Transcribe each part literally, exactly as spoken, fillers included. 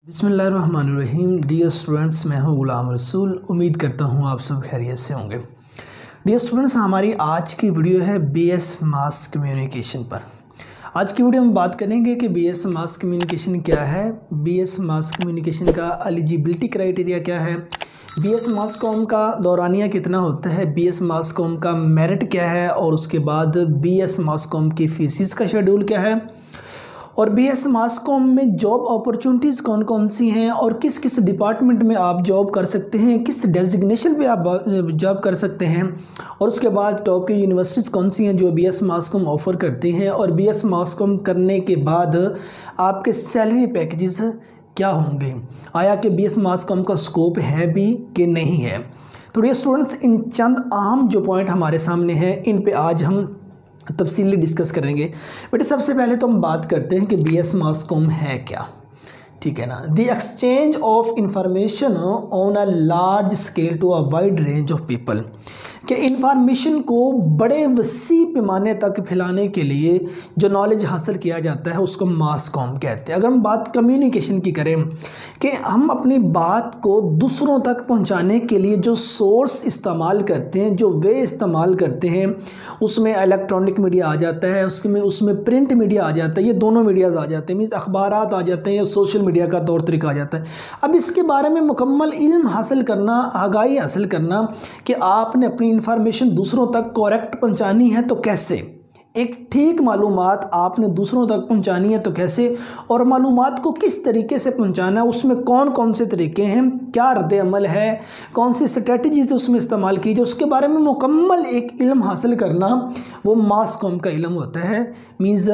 बिस्मिल्लाहिर्रहमानिर्रहीम। Dear students, मैं हूं गुलाम रसूल। उम्मीद करता हूं आप सब खैरियत से होंगे। डियर स्टूडेंट्स, हमारी आज की वीडियो है बीएस मास कम्युनिकेशन पर। आज की वीडियो में बात करेंगे कि बीएस मास कम्युनिकेशन क्या है, बीएस मास कम्युनिकेशन का एलिजिबिलिटी क्राइटेरिया क्या है, बीएस मास कॉम का दौरानिया कितना होता है, बीएस मास कॉम का मेरिट क्या है, और उसके बाद बीएस मास कॉम की फीसिस का शेड्यूल क्या है, और बीएस मास कॉम में जॉब अपॉर्चुनिटीज़ कौन कौन सी हैं और किस किस डिपार्टमेंट में आप जॉब कर सकते हैं, किस डेजिग्नेशन पे आप जॉब कर सकते हैं, और उसके बाद टॉप की यूनिवर्सिटीज़ कौन सी हैं जो बीएस मास कॉम ऑफ़र करती हैं, और बीएस मास कॉम करने के बाद आपके सैलरी पैकेजेस क्या होंगे, आया कि बीएस मास कॉम का स्कोप है भी कि नहीं है। तो ये स्टूडेंट्स, इन चंद अहम जो पॉइंट हमारे सामने हैं इन पे आज हम तफसीली डिस्कस करेंगे। बेटे, सबसे पहले तो हम बात करते हैं कि बीएस मास कॉम है क्या। ठीक है ना। The exchange of information on a large scale to a wide range of people, कि इंफॉर्मेशन को बड़े वसी पैमाने तक फैलाने के लिए जो नॉलेज हासिल किया जाता है उसको मास कॉम कहते हैं। अगर हम बात कम्युनिकेशन की करें कि हम अपनी बात को दूसरों तक पहुंचाने के लिए जो सोर्स इस्तेमाल करते हैं, जो वे इस्तेमाल करते हैं, उसमें इलेक्ट्रॉनिक मीडिया आ जाता है, उसमें उसमें प्रिंट मीडिया आ जाता है, ये दोनों मीडियाज़ आ जाते हैं, मीन्स अखबारात आ जाते हैं या सोशल मीडिया का तौर तरीका आ जाता है। अब इसके बारे में मुकम्मल इल्म हासिल करना, आगाही हासिल करना कि आपने अपनी इंफॉर्मेशन दूसरों तक करेक्ट पहुंचानी है तो कैसे, एक ठीक मालूमात आपने दूसरों तक पहुंचानी है तो कैसे, और मालूमात को किस तरीके से पहुंचाना है, उसमें कौन कौन से तरीके हैं, क्या रद्द अमल है, कौन सी स्ट्रेटजीज उसमें इस्तेमाल की जाए, उसके बारे में मुकम्मल एक इल्म हासिल करना वो मास कॉम का इल्म होता है, मीन्स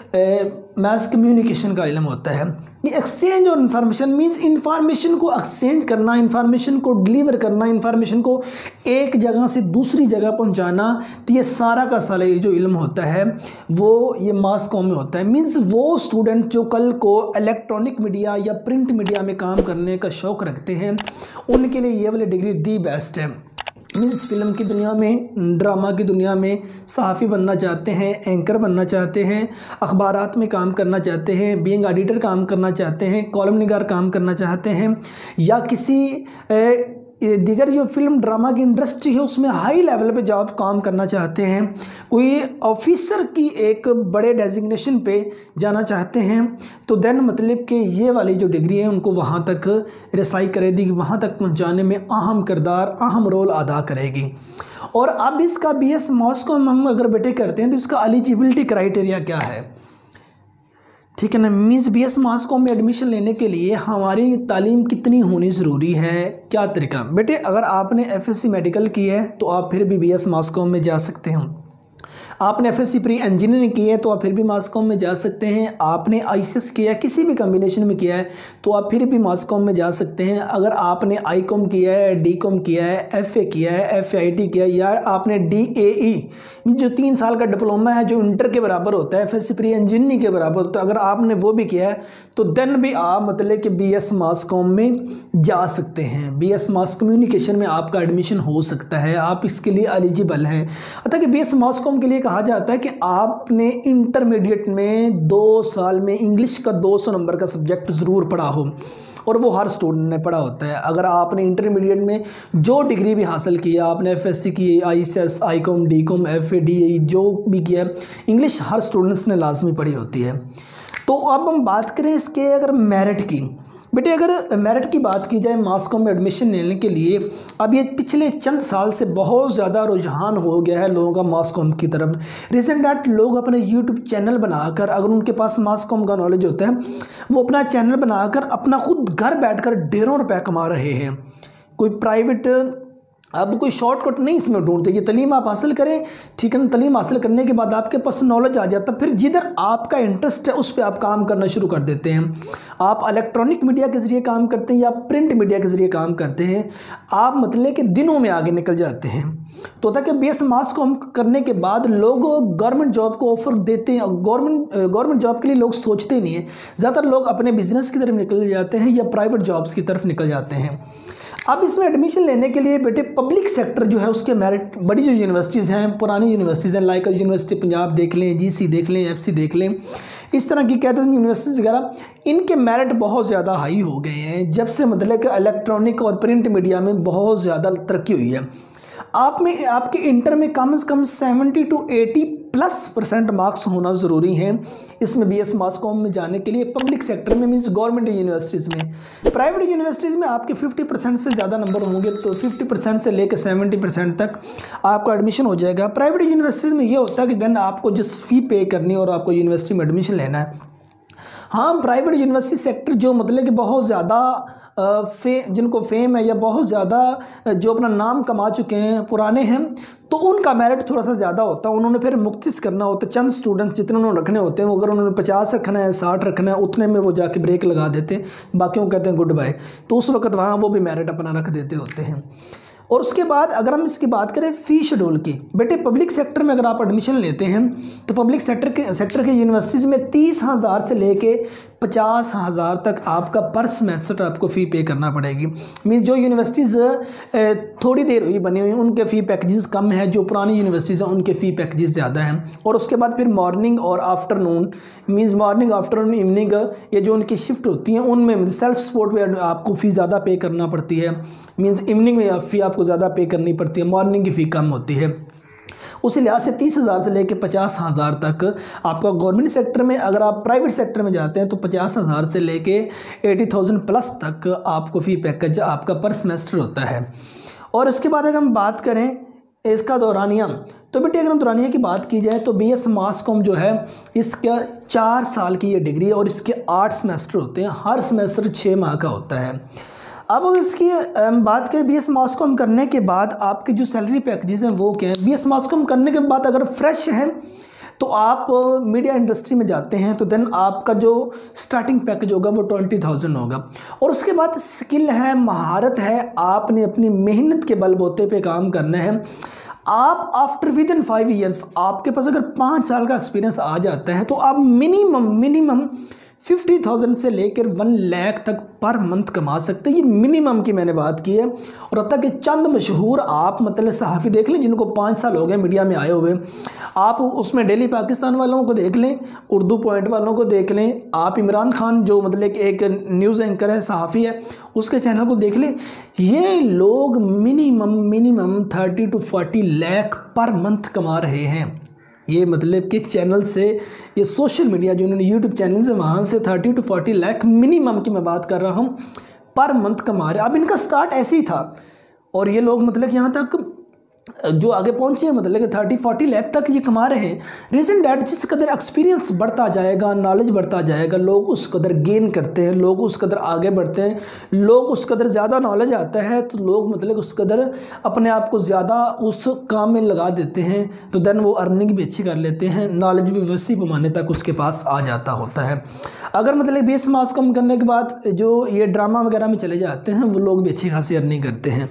मास कम्युनिकेशन का इल्म होता है। ये एक्सचेंज और इन्फॉर्मेशन मीन्स इंफॉर्मेशन को एक्सचेंज करना, इंफॉर्मेशन को डिलीवर करना, इंफॉर्मेशन को एक जगह से दूसरी जगह पहुंचाना, तो ये सारा का सारा जो इल्म होता है वो ये मास कॉम में होता है। मीन्स वो स्टूडेंट जो कल को इलेक्ट्रॉनिक मीडिया या प्रिंट मीडिया में काम करने का शौक़ रखते हैं उनके लिए ये वाली डिग्री दी बेस्ट है। मीन्स फिल्म की दुनिया में, ड्रामा की दुनिया में सहाफ़ी बनना चाहते हैं, एंकर बनना चाहते हैं, अखबारात में काम करना चाहते हैं, बीइंग एडिटर काम करना चाहते हैं, कॉलम निगार काम करना चाहते हैं, या किसी ए, दीगर जो फिल्म ड्रामा की इंडस्ट्री है उसमें हाई लेवल पे जॉब काम करना चाहते हैं, कोई ऑफिसर की एक बड़े डेजिग्नेशन पे जाना चाहते हैं, तो देन मतलब कि ये वाली जो डिग्री है उनको वहाँ तक रसाई करेगी, वहाँ तक पहुँचाने में अहम किरदार, अहम रोल अदा करेगी। और अब इसका बीएस मास कॉम हम अगर बेटे करते हैं तो इसका एलिजिबिलिटी क्राइटेरिया क्या है, ठीक है ना। मीन्स बीएस मास कॉम में एडमिशन लेने के लिए हमारी तालीम कितनी होनी ज़रूरी है, क्या तरीका। बेटे, अगर आपने एफएससी मेडिकल की है तो आप फिर भी बीएस मास कॉम में जा सकते हो, आपने एफएससी प्री इंजीनियरिंग की है तो आप फिर भी मास कॉम में जा सकते हैं, आपने आईसीएस किया है, किसी भी कॉम्बिनेशन में किया है तो आप फिर भी मास कॉम में जा सकते हैं। अगर आपने आई कॉम किया है, डी कॉम किया है, एफए किया है, एफ आई टी किया है, या आपने डी ए ई जो तीन साल का डिप्लोमा है जो इंटर के बराबर होता है, एफएससी प्री इंजीनियरिंग के बराबर होता है, अगर आपने वो भी किया है तो देन भी आप मतलब कि बीएस मास कॉम में जा सकते हैं। बीएस मास कम्युनिकेशन में आपका एडमिशन हो सकता है, आप इसके लिए एलिजिबल हैं। अतः कि बीएस मास कॉम के लिए कहा जाता है कि आपने इंटरमीडिएट में दो साल में इंग्लिश का दो सौ नंबर का सब्जेक्ट ज़रूर पढ़ा हो, और वो हर स्टूडेंट ने पढ़ा होता है। अगर आपने इंटरमीडिएट में जो डिग्री भी हासिल की है, आपने एफएससी की, ICS, ICom, DCom, FA, DA जो भी किया, इंग्लिश हर स्टूडेंट्स ने लाजमी पढ़ी होती है। तो अब हम बात करें इसके अगर मेरिट की। बेटे, अगर मेरिट की बात की जाए मास कॉम में एडमिशन लेने के लिए, अब ये पिछले चंद साल से बहुत ज़्यादा रुझान हो गया है लोगों का मास कॉम की तरफ। रिसेंट डेट लोग अपने यूट्यूब चैनल बनाकर, अगर उनके पास मास कॉम का नॉलेज होता है, वो अपना चैनल बनाकर अपना खुद घर बैठकर ढेरों रुपए कमा रहे हैं। कोई प्राइवेट अब कोई शॉर्टकट नहीं इसमें ढूंढते कि तलीम आप हासिल करें, ठीक है ना। तलीम हासिल करने के बाद आपके पास नॉलेज आ जाता, फिर जिधर आपका इंटरेस्ट है उस पर आप काम करना शुरू कर देते हैं। आप इलेक्ट्रॉनिक मीडिया के ज़रिए काम करते हैं या प्रिंट मीडिया के ज़रिए काम करते हैं, आप मतलब कि दिनों में आगे निकल जाते हैं। तो ताकि बीएस मास कॉम करने के बाद लोग गवर्नमेंट जॉब को ऑफर देते हैं, और गवर्नमेंट गवर्नमेंट जॉब के लिए लोग सोचते नहीं हैं। ज़्यादातर लोग अपने बिजनेस की तरफ निकल जाते हैं या प्राइवेट जॉब्स की तरफ निकल जाते हैं। अब इसमें एडमिशन लेने के लिए बेटे पब्लिक सेक्टर जो है उसके मेरिट, बड़ी जो यूनिवर्सिटीज़ हैं, पुरानी यूनिवर्सिटीज़ हैं, लाइक यूनिवर्सिटी पंजाब देख लें, जीसी देख लें, एफसी देख लें, इस तरह की कहते हैं यूनिवर्सिटीज़ वगैरह, इनके मेरिट बहुत ज़्यादा हाई हो गए हैं जब से मतलब कि इलेक्ट्रॉनिक और प्रिंट मीडिया में बहुत ज़्यादा तरक्की हुई है। आप में आपके इंटर में कम से कम seventy to eighty plus percent marks होना ज़रूरी है इसमें बीएस मास कॉम में जाने के लिए, पब्लिक सेक्टर में, मींस गवर्नमेंट यूनिवर्सिटीज़ में। प्राइवेट यूनिवर्सिटीज़ में आपके फिफ्टी परसेंट से ज़्यादा नंबर होंगे तो फिफ्टी परसेंट से लेकर सेवेंटी परसेंट तक आपका एडमिशन हो जाएगा। प्राइवेट यूनिवर्सिटीज़ में ये होता है कि देन आपको जिस फ़ी पे करनी है और आपको यूनिवर्सिटी में एडमिशन लेना है। हाँ, प्राइवेट यूनिवर्सिटी सेक्टर जो मतलब कि बहुत ज़्यादा फे जिनको फेम है या बहुत ज़्यादा जो अपना नाम कमा चुके हैं, पुराने हैं, तो उनका मेरिट थोड़ा सा ज़्यादा होता है। उन्होंने फिर मुख्तस करना होता है, चंद स्टूडेंट्स जितने उन्होंने रखने होते हैं, वो अगर उन्होंने पचास रखना है, साठ रखना है, उतने में वो जाके ब्रेक लगा देते हैं, बाकियों को कहते हैं गुड बाय। तो उस वक्त वहाँ वो भी मेरिट अपना रख देते होते हैं। और उसके बाद अगर हम इसकी बात करें फ़ी शेड्यूल की, बेटे पब्लिक सेक्टर में अगर आप एडमिशन लेते हैं तो पब्लिक सेक्टर के सेक्टर के यूनिवर्सिटीज़ में तीस हज़ार से लेके पचास हज़ार तक आपका पर सेमेस्टर आपको फ़ी पे करना पड़ेगी। मीन जो यूनिवर्सिटीज़ थोड़ी देर हुई बनी हुई उनके फ़ी पैकेजेस कम है, जो पुरानी यूनिवर्सिटीज़ हैं उनके फ़ी पैकेजेस ज़्यादा हैं। और उसके बाद फिर मॉर्निंग और afternoon, means morning afternoon evening, ये जो उनकी शिफ्ट होती हैं उनमें सेल्फ सपोर्ट में आपको फ़ी ज़्यादा पे करना पड़ती है। मीन्स इवनिंग में फ़ी आपको ज़्यादा पे करनी पड़ती है, मॉर्निंग की फ़ी कम होती है। उसी लिहाज से तीस हज़ार से लेकर पचास हज़ार तक आपका गवर्नमेंट सेक्टर में, अगर आप प्राइवेट सेक्टर में जाते हैं तो पचास हज़ार से लेके एटी थाउजेंड प्लस तक आपको फ़ी पैकेज आपका पर सेमेस्टर होता है। और उसके बाद अगर हम बात करें इसका दौरानिया, तो बेटे अगर हम दौरानिया की बात की जाए तो बीएस मास कॉम जो है इसका चार साल की ये डिग्री है और इसके आठ सेमेस्टर होते हैं, हर सेमेस्टर छः माह का होता है। अब इसकी बात करें बीएस मास कॉम करने के बाद आपके जो सैलरी पैकेजेस हैं वो क्या हैं। बीएस मास कॉम करने के बाद अगर फ्रेश हैं तो आप मीडिया इंडस्ट्री में जाते हैं तो देन आपका जो स्टार्टिंग पैकेज होगा वो ट्वेंटी थाउजेंड होगा। और उसके बाद स्किल है, महारत है, आपने अपनी मेहनत के बलबूते पे काम करना है। आप after with in five years आपके पास अगर पाँच साल का एक्सपीरियंस आ जाता है तो आप मिनिमम मिनिमम फिफ्टी थाउजेंड से लेकर वन लाख तक पर मंथ कमा सकते हैं। ये मिनिमम की मैंने बात की है। और अब तक कि चंद मशहूर आप मतलब सहाफ़ी देख लें जिनको पाँच साल हो गए मीडिया में आए हुए, आप उसमें डेली पाकिस्तान वालों को देख लें, उर्दू पॉइंट वालों को देख लें, आप इमरान खान जो मतलब कि एक न्यूज़ एंकर है, सहाफ़ी है, उसके चैनल को देख लें। ये लोग minimum minimum thirty to forty lakh per month कमा रहे हैं। ये मतलब कि चैनल से, ये सोशल मीडिया जो उन्होंने यूट्यूब चैनल से, वहाँ से thirty to forty lakh minimum की मैं बात कर रहा हूँ पर मंथ कमा रहे। अब इनका स्टार्ट ऐसे ही था और ये लोग मतलब कि यहाँ तक जो आगे पहुँचे मतलब कि थर्टी फोर्टी लाख तक ये कमा रहे हैं। रीज़न डैट जिस कदर एक्सपीरियंस बढ़ता जाएगा, नॉलेज बढ़ता जाएगा, लोग उस कदर गेन करते हैं, लोग उस कदर आगे बढ़ते हैं, लोग उस कदर ज़्यादा नॉलेज आता है तो लोग मतलब उस कदर अपने आप को ज़्यादा उस काम में लगा देते हैं, तो देन वो अर्निंग भी अच्छी कर लेते हैं, नॉलेज भी वैसी पैमाने तक उसके पास आ जाता होता है। अगर मतलब बीएस मास कम करने के बाद जो ये ड्रामा वगैरह में चले जाते हैं वो लोग भी अच्छी खासी अर्निंग करते हैं।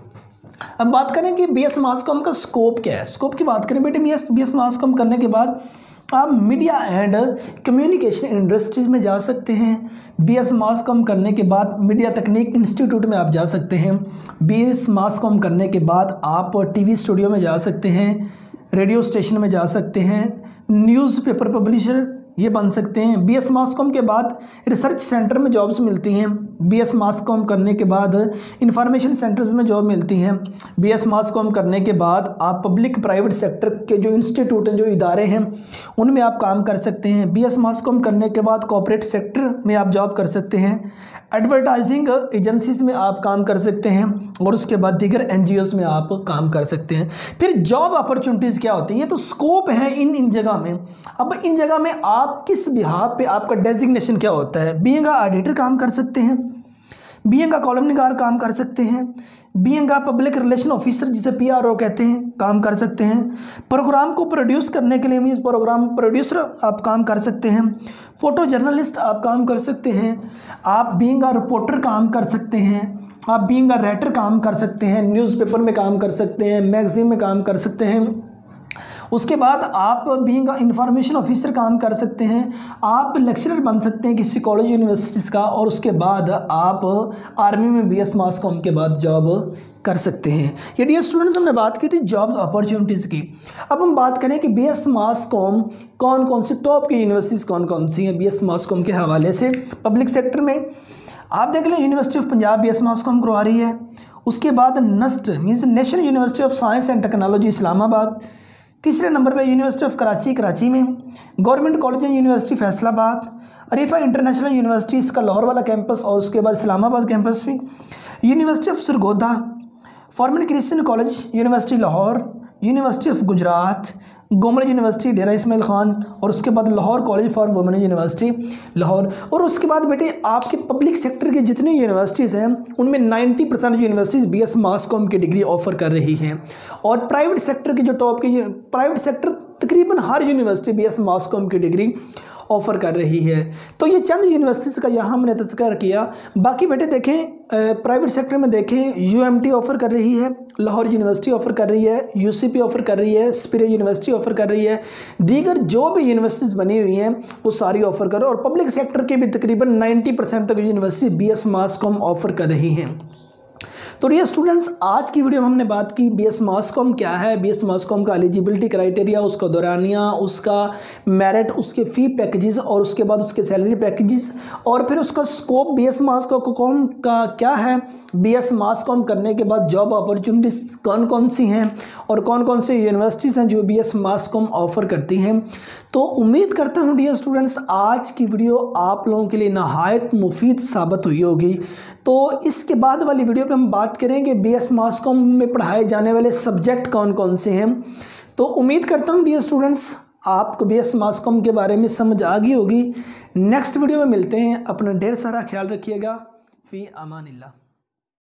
अब बात करें कि बीएस मास कॉम का स्कोप क्या है। स्कोप की बात करें बेटे, बीएस बीएस मास कॉम करने के बाद आप मीडिया एंड कम्युनिकेशन इंडस्ट्रीज में जा सकते हैं। बीएस मास कॉम करने के बाद मीडिया तकनीक इंस्टीट्यूट में आप जा सकते हैं। बीएस मास कॉम करने के बाद आप टीवी स्टूडियो में जा सकते हैं, रेडियो स्टेशन में जा सकते हैं, न्यूज़पेपर पब्लिशर ये बन सकते हैं। बीएस मास कॉम के बाद रिसर्च सेंटर में जॉब्स मिलती हैं। बीएस मास कॉम करने के बाद इंफॉर्मेशन सेंटर्स में जॉब मिलती हैं। बीएस मास कॉम करने के बाद आप पब्लिक प्राइवेट सेक्टर के जो इंस्टीट्यूट हैं, जो इदारे हैं, उनमें आप काम कर सकते हैं। बीएस मास कॉम करने के बाद कॉर्पोरेट सेक्टर में आप जॉब कर सकते हैं, एडवर्टाइजिंग एजेंसीज में आप काम कर सकते हैं और उसके बाद दीगर एनजीओज में आप काम कर सकते हैं। फिर जॉब अपॉर्चुनिटीज़ क्या होती हैं, ये तो स्कोप है इन इन जगह में। अब इन जगह में आप किस बिहाफ पे आपका डेजिग्नेशन क्या होता है। बीइंग अ ऑडिटर काम कर सकते हैं, बीइंग अ कॉलम निगार काम कर सकते हैं, being a public relation officer जिसे पीआरओ कहते हैं काम कर सकते हैं। प्रोग्राम को प्रोड्यूस करने के लिए मीन्स प्रोग्राम प्रोड्यूसर आप काम कर सकते हैं। फोटो जर्नलिस्ट आप काम कर सकते हैं। आप बीइंग अ रिपोर्टर काम कर सकते हैं। आप बीइंग अ राइटर काम कर सकते हैं, न्यूज़पेपर में काम कर सकते हैं, मैगजीन में काम कर सकते हैं। उसके बाद आप बीइंग इंफॉर्मेशन ऑफिसर काम कर सकते हैं, आप लेक्चरर बन सकते हैं किसी कॉलेज यूनिवर्सिटीज़ का, और उसके बाद आप आर्मी में बी एस मास कॉम के बाद जॉब कर सकते हैं। ये डियर स्टूडेंट्स हमने बात की थी जॉब्स अपॉर्चुनिटीज़ की। अब हम बात करें कि बी एस मास कॉम कौन कौन सी टॉप की यूनिवर्सिटीज़ कौन कौन सी हैं बी एस मास कॉम के हवाले से पब्लिक सेक्टर में। आप देख लें university of Punjab B S mass com करवा रही है। उसके बाद NUST means national university of science and technology Islamabad. तीसरे नंबर पे यूनिवर्सिटी ऑफ कराची कराची में। Government college and university Faisalabad. Riphah international university इसका लाहौर वाला कैंपस और उसके बाद इस्लामाबाद कैंपस भी। University of Sargodha. Forman Christian college university Lahore. University of Gujrat. Gomal university Dera Ismail Khan, और उसके बाद Lahore college for women university Lahore. और उसके बाद बेटे आपके पब्लिक सेक्टर की जितनी यूनिवर्सिटीज़ हैं उनमें नब्बे percent universities B S mass com की डिग्री ऑफर कर रही हैं, और प्राइवेट सेक्टर की जो टॉप की प्राइवेट सेक्टर तकरीबन हर university B S mass com की डिग्री ऑफ़र कर रही है। तो ये चंद यूनिवर्सिटीज़ का यहाँ हमने तज़किरा किया। बाकी बेटे देखें प्राइवेट सेक्टर में देखें यू एम टी ऑफ़र कर रही है, लाहौर यूनिवर्सिटी ऑफ़र कर रही है, यू सी पी ऑफ़र कर रही है, स्पिरिट यूनिवर्सिटी ऑफ़र कर रही है, दीगर जो भी यूनिवर्सिटीज़ बनी हुई हैं वो सारी ऑफ़र कर रही है, और पब्लिक सेक्टर के भी तकरीबन नब्बे परसेंट तक university B S mass comm offer कर रही हैं। तो डियर स्टूडेंट्स आज की वीडियो में हमने बात की बी एस मास कॉम क्या है, बी एस मास कॉम का एलिजिबिलिटी क्राइटेरिया, उसका दौरानिया, उसका मेरिट, उसके फ़ी पैकेजेस, और उसके बाद उसके सैलरी पैकेजेस, और फिर उसका scope B S mass com का क्या है, बी एस मास कॉम करने के बाद जॉब अपॉर्चुनिटीज़ कौन कौन सी हैं और कौन कौन सी यूनिवर्सिटीज़ हैं जो B S mass comm offer करती हैं। तो उम्मीद करता हूँ डियर स्टूडेंट्स आज की वीडियो आप लोगों के लिए नहायत मुफीद साबित हुई होगी। तो इसके बाद वाली वीडियो पे हम बात करेंगे बी एस मास कॉम में पढ़ाए जाने वाले सब्जेक्ट कौन कौन से हैं। तो उम्मीद करता हूँ डियर स्टूडेंट्स आपको बी एस मास कॉम के बारे में समझ आ गई होगी। नेक्स्ट वीडियो में मिलते हैं। अपना ढेर सारा ख्याल रखिएगा। फ़ी अमानिल्लाह।